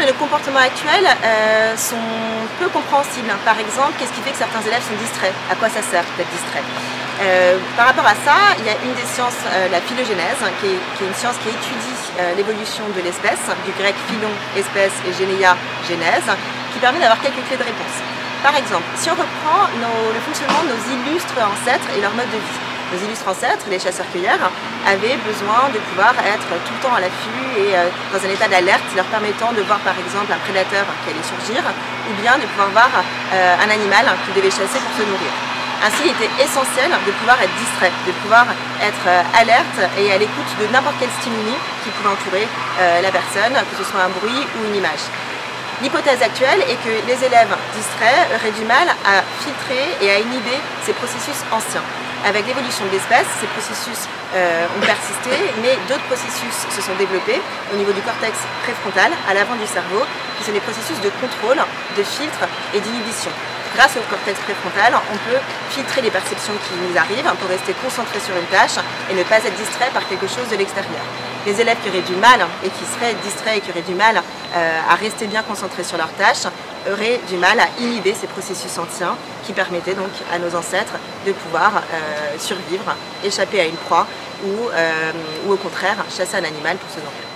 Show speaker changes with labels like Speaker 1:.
Speaker 1: et nos comportements actuels sont peu compréhensibles. Par exemple, qu'est-ce qui fait que certains élèves sont distraits? À quoi ça sert d'être distrait? Par rapport à ça, il y a une des sciences, la phylogénèse, qui est une science qui étudie l'évolution de l'espèce, du grec phylon, espèce, et généa, genèse, qui permet d'avoir quelques clés de réponse. Par exemple, si on reprend le fonctionnement de nos illustres ancêtres et leur mode de vie. Nos illustres ancêtres, les chasseurs-cueilleurs, avaient besoin de pouvoir être tout le temps à l'affût et dans un état d'alerte, leur permettant de voir par exemple un prédateur qui allait surgir, ou bien de pouvoir voir un animal qu'ils devaient chasser pour se nourrir. Ainsi, il était essentiel de pouvoir être distrait, de pouvoir être alerte et à l'écoute de n'importe quel stimuli qui pouvait entourer la personne, que ce soit un bruit ou une image. L'hypothèse actuelle est que les élèves distraits auraient du mal à filtrer et à inhiber ces processus anciens. Avec l'évolution de l'espèce, ces processus ont persisté, mais d'autres processus se sont développés au niveau du cortex préfrontal, à l'avant du cerveau, qui sont des processus de contrôle, de filtre et d'inhibition. Grâce au cortex préfrontal, on peut filtrer les perceptions qui nous arrivent pour rester concentré sur une tâche et ne pas être distrait par quelque chose de l'extérieur. Les élèves qui auraient du mal et qui seraient distraits et qui auraient du mal à rester bien concentrés sur leur tâche auraient du mal à inhiber ces processus anciens qui permettaient donc à nos ancêtres de pouvoir survivre, échapper à une proie ou au contraire chasser un animal pour se nourrir.